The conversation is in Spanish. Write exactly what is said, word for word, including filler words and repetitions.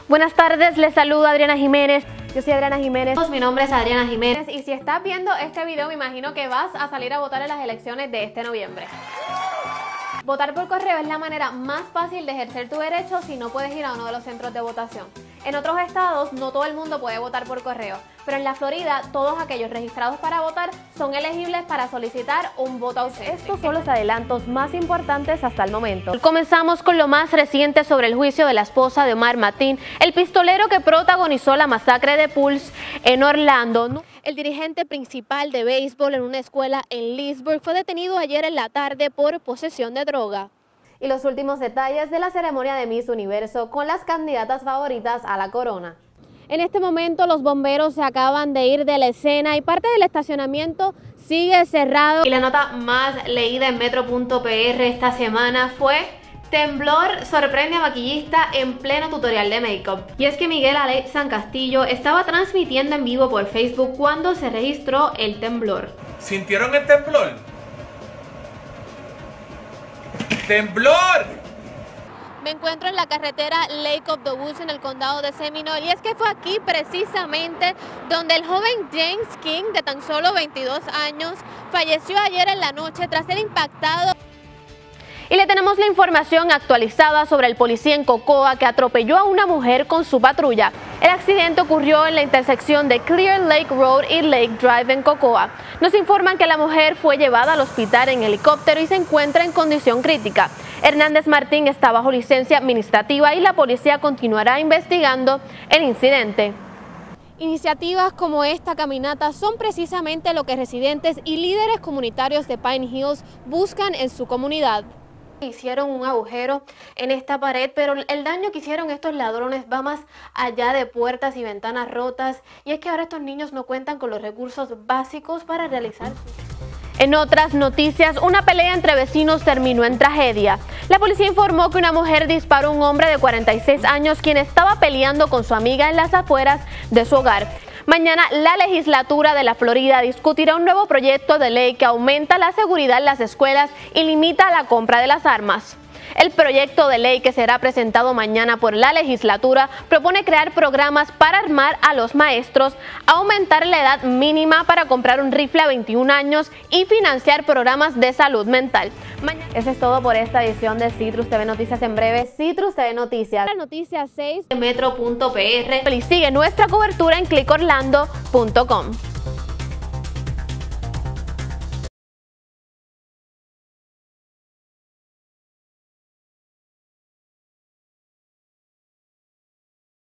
Buenas tardes, les saluda Adriana Jiménez. Yo soy Adriana Jiménez. Mi nombre es Adriana Jiménez. Y si estás viendo este video, me imagino que vas a salir a votar en las elecciones de este noviembre. Votar por correo es la manera más fácil de ejercer tu derecho si no puedes ir a uno de los centros de votación. En otros estados, no todo el mundo puede votar por correo, pero en la Florida, todos aquellos registrados para votar son elegibles para solicitar un voto ausente. Estos son los adelantos más importantes hasta el momento. Comenzamos con lo más reciente sobre el juicio de la esposa de Omar Mateen, el pistolero que protagonizó la masacre de Pulse en Orlando. El dirigente principal de béisbol en una escuela en Leesburg fue detenido ayer en la tarde por posesión de droga. Y los últimos detalles de la ceremonia de Miss Universo con las candidatas favoritas a la corona. En este momento los bomberos se acaban de ir de la escena y parte del estacionamiento sigue cerrado. Y la nota más leída en Metro punto P R esta semana fue: temblor sorprende a maquillista en pleno tutorial de make-up. Y es que Miguel Alexan Castillo estaba transmitiendo en vivo por Facebook cuando se registró el temblor. ¿Sintieron el temblor? ¡Temblor! Me encuentro en la carretera Lake of the Woods en el condado de Seminole y es que fue aquí precisamente donde el joven James King, de tan solo veintidós años, falleció ayer en la noche tras ser impactado. Y le tenemos la información actualizada sobre el policía en Cocoa que atropelló a una mujer con su patrulla. El accidente ocurrió en la intersección de Clear Lake Road y Lake Drive en Cocoa. Nos informan que la mujer fue llevada al hospital en helicóptero y se encuentra en condición crítica. Hernández Martín está bajo licencia administrativa y la policía continuará investigando el incidente. Iniciativas como esta caminata son precisamente lo que residentes y líderes comunitarios de Pine Hills buscan en su comunidad. Hicieron un agujero en esta pared, pero el daño que hicieron estos ladrones va más allá de puertas y ventanas rotas, y es que ahora estos niños no cuentan con los recursos básicos para realizar su... En otras noticias, una pelea entre vecinos terminó en tragedia. La policía informó que una mujer disparó a un hombre de cuarenta y seis años quien estaba peleando con su amiga en las afueras de su hogar. Mañana la legislatura de la Florida discutirá un nuevo proyecto de ley que aumenta la seguridad en las escuelas y limita la compra de las armas. El proyecto de ley que será presentado mañana por la legislatura propone crear programas para armar a los maestros, aumentar la edad mínima para comprar un rifle a veintiún años y financiar programas de salud mental. Mañana... Eso es todo por esta edición de Citrus T V Noticias. En breve, Citrus T V Noticias. La noticia seis de Metro punto P R. Y sigue nuestra cobertura en click orlando punto com.